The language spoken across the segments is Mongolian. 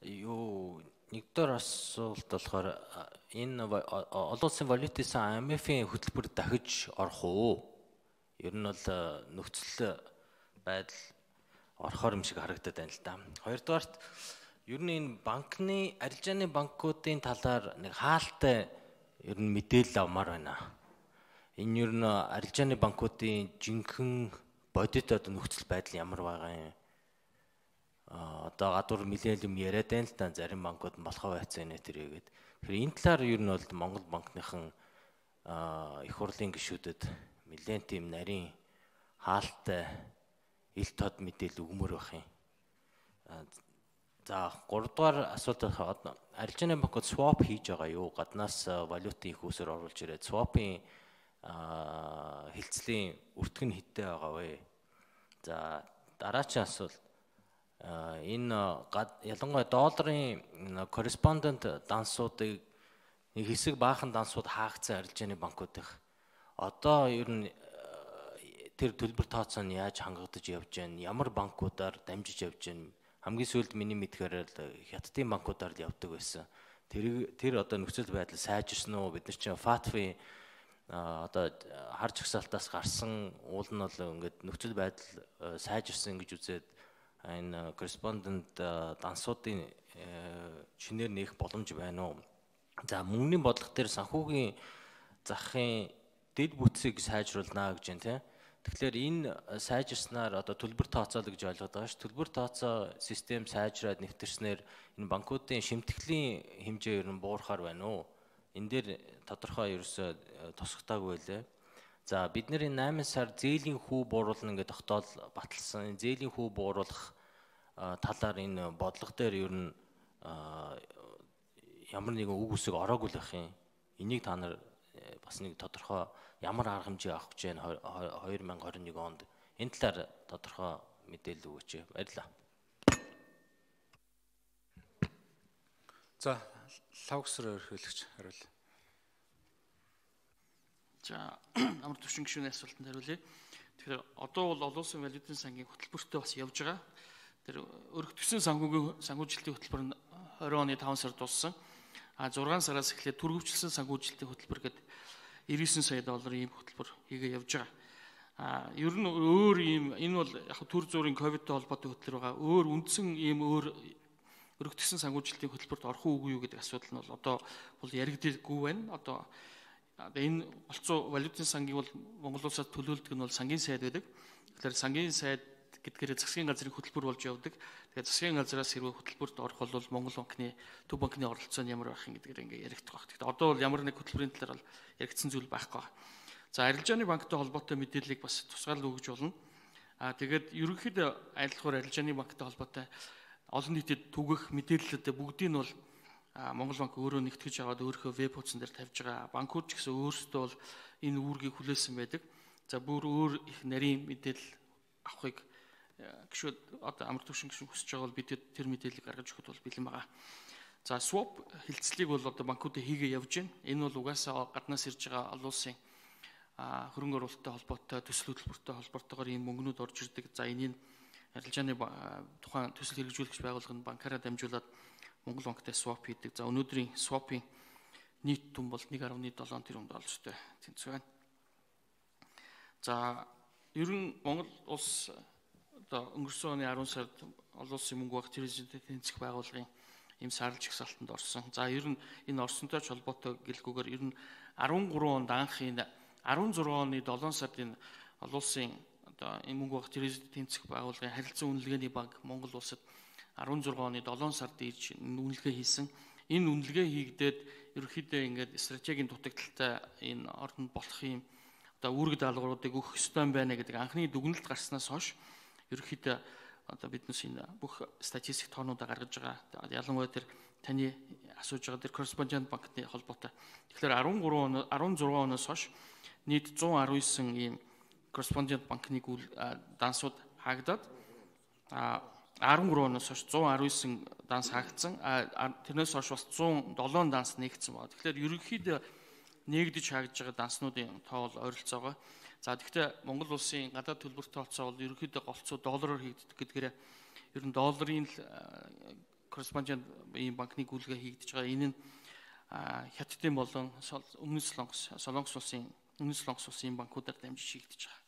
Юу нэгдүгээр асуулт болохоор энэ олон улсын валютын сан IMF-ийн хөтөлбөр дахиж орох уу? Ер нь бол нөхцөл байдал орохоор юм шиг харагдаад байна л да. Хоёрдугаарт ер нь энэ банкны арилжааны банкуудын талаар нэг хаалттай ер нь мэдээлэл авмаар байна. Энэ ер нь арилжааны банкуудын жинхэнэ бодит одоо нөхцөл байдал ямар байгаа юм? Одоо гадуур нэлээд юм яриад байна л да, зарим банкуд болохоо байцааны тэргээд. Тэгэхээр энэ талаар ер нь бол Монгол банкныхан их хурлын гишүүдэд нэлээд тийм нарийн хаалттай ил тод мэдээлэл өгмөр байх юм. За 3 дугаар асуулт арилжааны банкуд swap хийж байгаа юу? Гаднаас валютын их үсээр оруулж ирээд swap-ийн хилцлийн өртгөн хиттэй байгаа вэ? За дараагийн асуулт энэ ялангуяа долларын корреспондент дансуудыг нэг хэсэг баахан дансууд хаагдсан арилжааны банкуудын одоо ер нь тэр төлбөр тооцоо нь яаж хангагдаж явж байна? Ямар банкудаар дамжиж явж байна? Хамгийн сүүлд миний мэдхээр хятадын банкудаар л явдаг байсан. Тэр одоо нөхцөл байдал сайжирсан уу? Бид нар чинь FATF-ийн одоо харж хсаалтаас гарсан уул нь бол ингээд нөхцөл байдал сайжирсан гэж үзээд энэ корреспондент дансуудын шинээр нээх боломж байна уу? За мөнгөний бодлого дээр санхүүгийн захын дэд бүтцийг сайжруулнаа гэж байна тийм. Тэгэхээр энэ сайжирснаар одоо төлбөр тооцоол гэж ойлгоод байгаа ш. Төлбөр тооцоо систем сайжраад нэвтэрснээр энэ банкуудын шимтгэлийн хэмжээ ер нь буурахаар байна уу? Энэ дээр тодорхой ерөөсө тусгатаагүй байлээ. За бид нэр 8 сар зээлийн хүү бууруулна гэдэг тогтоол баталсан. Зээлийн хүү бууруулах талаар энэ бодлого дээр ер нь ямар нэгэн үг үсэг ороогүй л байх юм. Энийг та нар бас нэг тодорхой ямар арга хэмжээ авах гэж байна 2021 онд. Энэ талаар тодорхой мэдээлэл өгөөч. Баярлалаа. За лавгсрын ерхийлэгч хариул. За амар төвшин гишүүний асуултанд хариулъя. Тэгэхээр одоо бол олон улсын валютын сангийн хөтөлбөртөө бас явж байгаа. Тэр өргөтгсөн санхүүжилтийн хөтөлбөр нь 20 оны 5 сард дууссан. 6 сараас эхлээд түргөвчлсэн санхүүжилтийн хөтөлбөр гэдэг 99 сая долларын ийм хөтөлбөр хийгээ явж байгаа. Ер нь өөр ийм энэ бол яг төр зүрийн ковидтэй холбоотой хөтөлбөр байгаа. Өөр үндсэн ийм өөр өргөтгсөн санхүүжилтийн хөтөлбөрт орох уугүй юу гэдэг асуудал нь бол одоо бол яригддаггүй байна. Одоо энэ олцоо валютын сангийг бол Монгол улсад төлөөлдөг нь бол сангийн сайд байдаг. Тэгэхээр сангийн сайд гэдгээр засгийн газрын хөтөлбөр болж явдаг. Тэгээд засгийн газраас хэрвээ хөтөлбөрт орох бол Монгол банкны төв банкны оролцоо нь ямар байх юм гэдгээр ингээ яригдах баг. Тэгэхээр одоо бол ямар нэг хөтөлбөрийн талаар бол яригдсан зүйл байхгүй. За арилжааны банктай холбоотой мэдээллийг бас тусгаарлал өгж болно. Тэгээд ерөнхийдөө айлтгуур арилжааны банктай холбоотой олон нийтэд түгэх мэдээллүүд бүгдийг нь бол Монгол банк өөрөө нэгтгэж аваад өөрийнхөө веб хуудсан дээр тавьж байгаа. Банкуд ч гэсэн өөрсдөө бол энэ үүргийг хүлээсэн байдаг. За бүр өөр их нарийн мэдээлэл авахыг гişүүд одоо амар төвшин гişүн хүсэж байгаа бол бид тэр мэдээллийг гаргаж өгөхөд бол бэлэн байгаа. За swap хилцлийг бол одоо банкудад хийгээ явж байна. Энэ бол угаасаа гаднаас ирж байгаа олон улсын хөрөнгө оруулалттай холбоотой төсөл хөтөлбөртэй холбоотойгоор ийм мөнгнүүд орж ирдэг. За энийг арилжааны тухайн төсөл хэрэгжүүлэгч байгууллагын банкаараа дамжуулаад Монгол банктай swap хийдэг. За өнөөдрийн swap-ийн нийт түн бол 1.7 тэрбум доллартай тэнцвэр байна. За ер нь Монгол улс одоо өнгөрсөн оны 10 сард олон улсын мөнгө багц резидент тэнцэх байгууллагын ийм сарлж жагсаалтанд орсон. За ер нь энэ орсонтой ч холбоотой гэлгүүгээр ер нь 13 онд анхын 16 оны 7 сард энэ олон улсын одоо энэ мөнгө багц резидент тэнцэх байгууллагын харилцан үнэлгээний банк Монгол улсад 16 оны 7 сард ирж үнэлгээ хийсэн. Энэ үнэлгээ хийгдээд ерөнхийдөө ингээд стратегийн дутагдaltaй энэ орнд болох юм одоо үүрэг даалгавруудыг өгөх ёстой байна гэдэг анхны дүгнэлт гарснаас хойш ерөнхийдөө одоо биднес энэ бүх статистик тоонуудаа гаргаж байгаа. Ялангуяа тэр таны асууж байгаа тэр корреспондент банкны холбоотой. Тэгэхээр 16 оноос хойш нийт 119 ийм корреспондент банкны дансууд хаагдаад 13 оноос хойш 119 данс хаагдсан. Тэрнээс хойш бас 107 данс нэгдсэн байна. Тэгэхээр ерөнхийдөө нэгдэж хаагдж байгаа данснуудын тоо бол ойролцоогоо. За тэгэхээр Монгол улсын гадаад төлбөр тооцоо бол ерөнхийдөө голцоо доллараар хийгддэг гэдгээр ер нь долларын корреспондент ийм банкны гүйлгээ хийгдэж байгаа. Энэ нь Хятадын болон Өмнөд Солонгос улсын банкудаар дамжиж хийгдэж байгаа.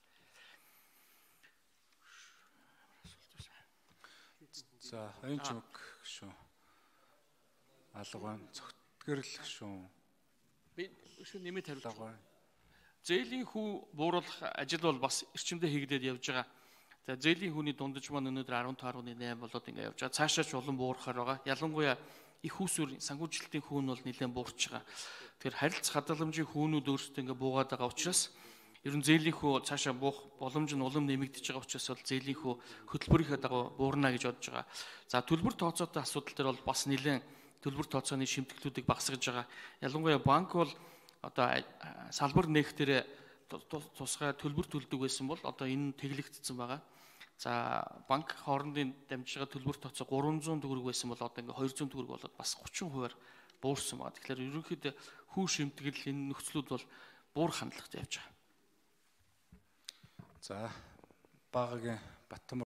За, оюун чимэг шүү. Алга байна. Цогтгэрл шүү. Би шүү нэмээд хариулж. Зээлийн хүү бууруулах ажил бол бас эрчимдээ хийгдээд явж байгаа. За зээлийн хүүний дундаж маань өнөөдөр 15.8 болоод ингэ явж байгаа. Цаашаач улам буурахаар байгаа. Ялангуяа их хүүсвэр санхүүжилтийн хүүн бол нэлээд буурч байгаа. Тэгэхээр харилцах хадгаламжийн хүүнүүд өөрсдөө ингэ буугаад байгаа учраас ер нь зээлийн хүү цаашаа буух боломж нь улам нэмэгдэж байгаа учраас бол зээлийн хүү хөтөлбөрийнхээ дагуу буурна гэж бодож байгаа. За төлбөр тооцоотой асуудал дээр бол бас нэлээд төлбөр тооцооны шимтгэлүүдийг багасгаж байгаа. Ялангуяа банк бол одоо салбар нэхтэрээ тусгай төлбөр төлдөг байсан бол одоо энэ тэглэгдсэн байгаа. За банк хоорондын дамжиж байгаа төлбөр тооцоо 300 төгрөг байсан бол одоо ингээ 200 төгрөг болоод бас 30% буурсан байна. Тэгэхээр ерөнхийдөө хүү шимтгэл энэ нөхцлүүд бол буурах хандлагатай явж байгаа. За багагийн Баттам